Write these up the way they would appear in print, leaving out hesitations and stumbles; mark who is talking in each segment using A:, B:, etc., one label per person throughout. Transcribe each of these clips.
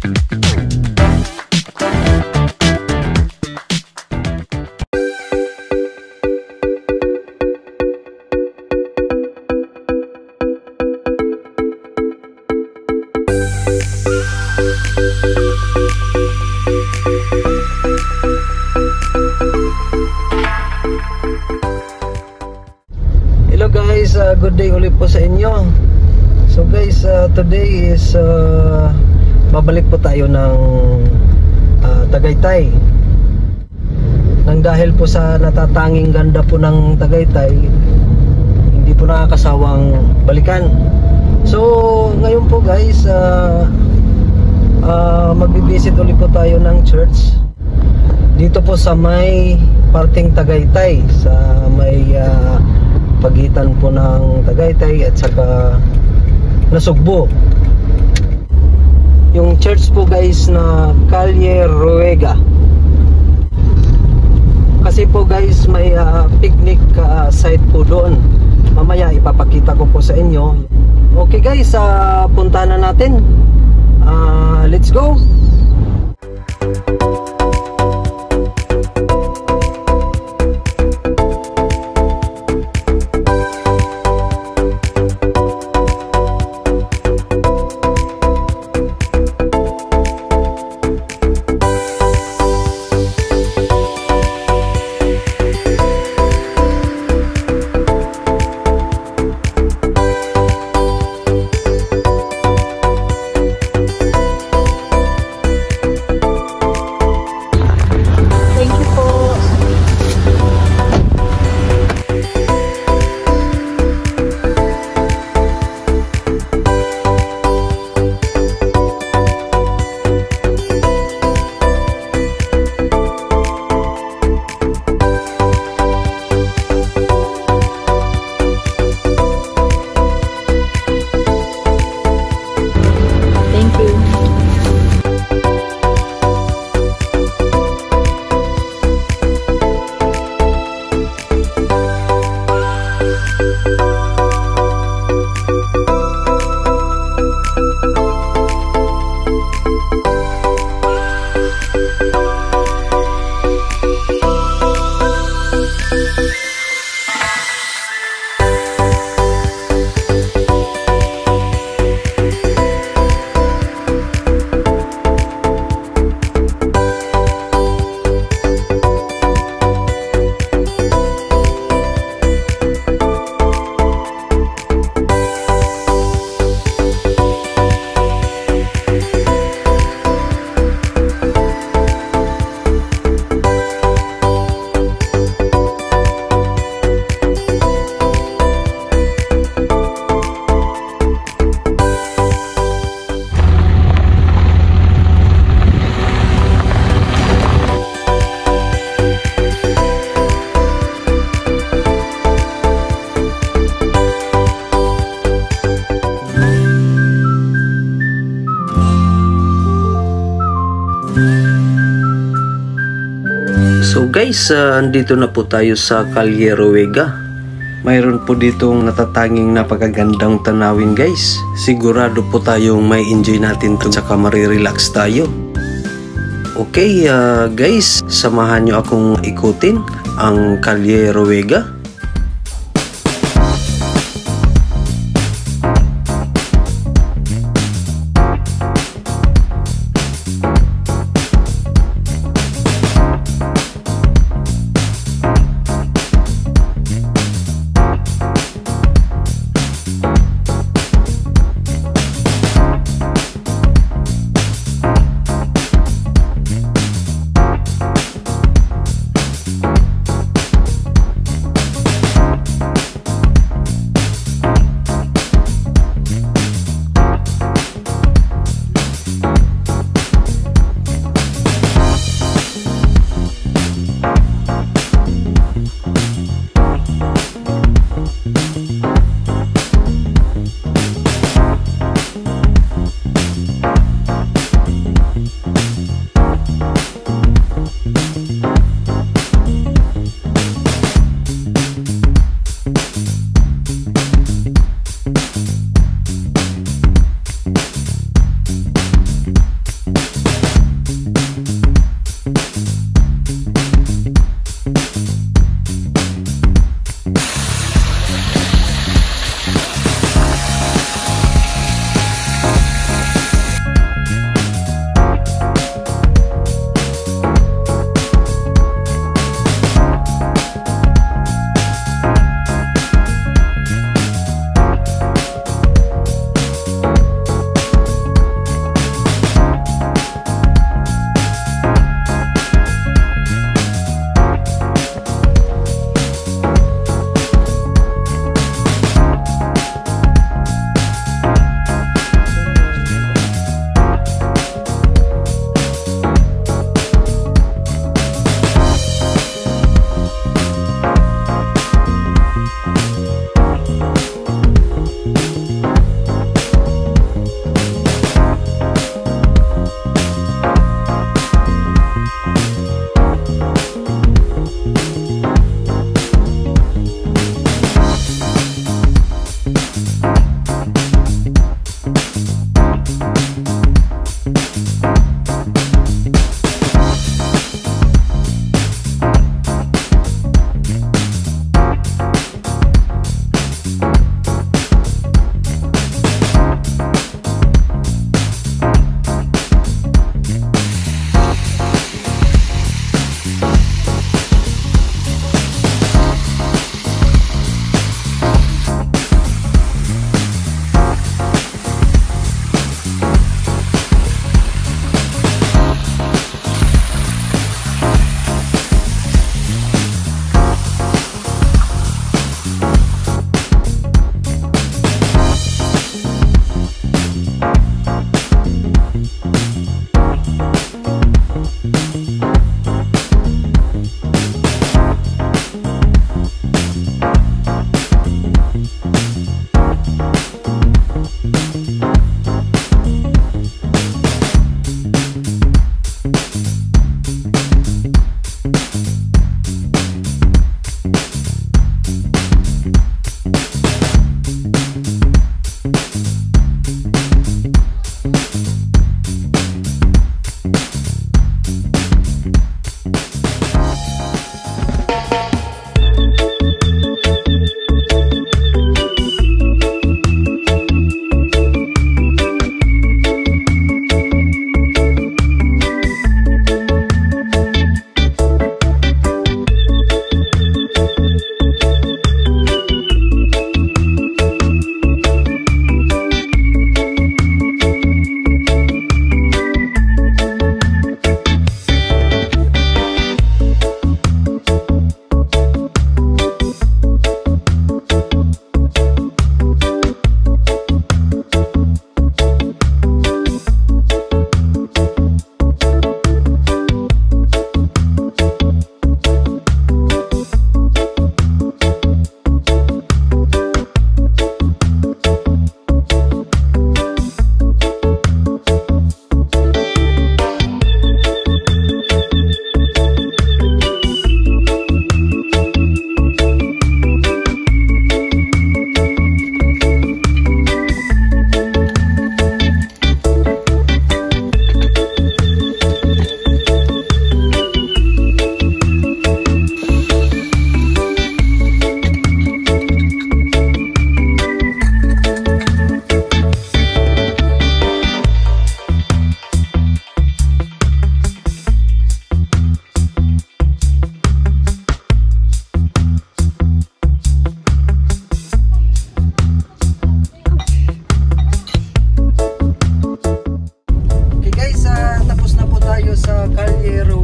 A: Hello guys, good day ulit po sa inyo. So guys, today is babalik po tayo ng Tagaytay. Nang dahil po sa natatanging ganda po ng Tagaytay, hindi po nakakasawang balikan. So ngayon po guys, magbibisit ulit po tayo ng church dito po sa may parting Tagaytay, sa may pagitan po ng Tagaytay at saka Nasugbo. Yung church po guys na Calle Ruega. Kasi po guys may picnic site po doon. Mamaya ipapakita ko po sa inyo. Okay guys, punta na natin. Let's go. So guys, andito na po tayo sa Calle Ruega. Mayroon po ditong natatanging napakagandang tanawin guys. Sigurado po tayong may enjoy natin to at saka marirelax tayo. Okay guys, samahan nyo akong ikutin ang Calle Ruega.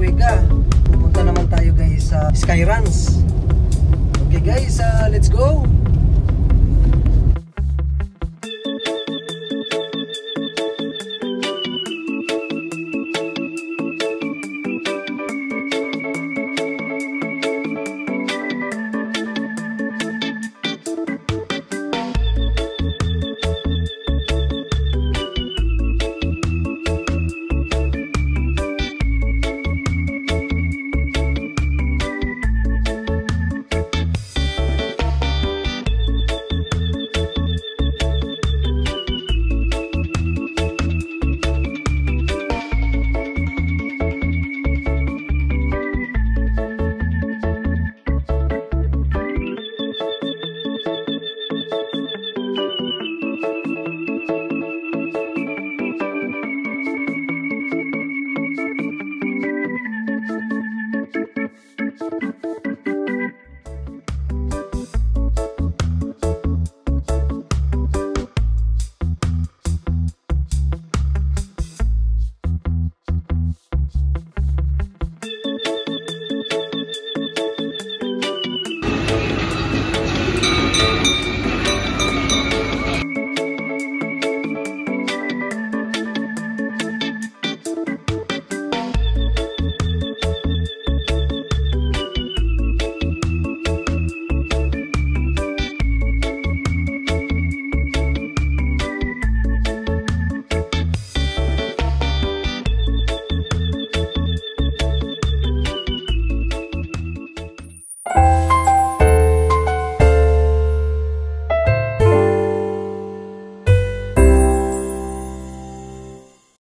A: Vega. Pupunta naman tayo guys sa Skyruns. Okay guys, let's go!